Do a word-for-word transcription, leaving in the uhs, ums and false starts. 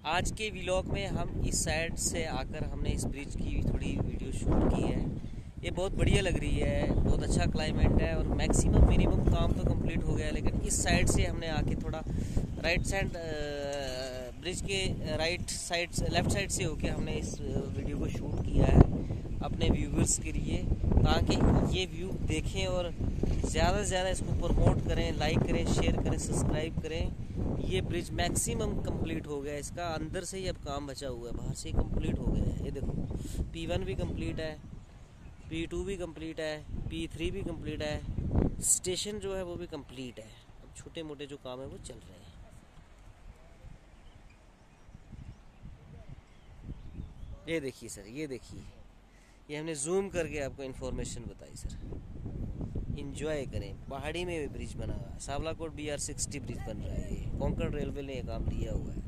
आज के व्लॉग में हम इस साइड से आकर हमने इस ब्रिज की थोड़ी वीडियो शूट की है। ये बहुत बढ़िया लग रही है, बहुत अच्छा क्लाइमेट है और मैक्सिमम मिनिमम काम तो कंप्लीट हो गया है। लेकिन इस साइड से हमने आके थोड़ा राइट साइड ब्रिज के राइट साइड लेफ्ट साइड से होके हमने इस वीडियो को शूट किया है अपने व्यूवर्स के लिए, ताकि ये व्यू देखें और ज़्यादा से ज़्यादा इसको प्रमोट करें, लाइक करें, शेयर करें, सब्सक्राइब करें। ये ब्रिज मैक्सिमम कंप्लीट हो गया है, इसका अंदर से ही अब काम बचा हुआ है, बाहर से ही कंप्लीट हो गया है। ये देखो पी वन भी कंप्लीट है, पी टू भी कंप्लीट है, पी थ्री भी कंप्लीट है, स्टेशन जो है वो भी कंप्लीट है। अब छोटे मोटे जो काम है वो चल रहे हैं। ये देखिए सर, ये देखिए, ये हमने जूम करके आपको इन्फॉर्मेशन बताई सर। इंजॉय करें, पहाड़ी में भी ब्रिज बना हुआ है, Sawalkot B R sixty bridge बन रहा है। ये कोंकण रेलवे ने ये काम लिया हुआ है।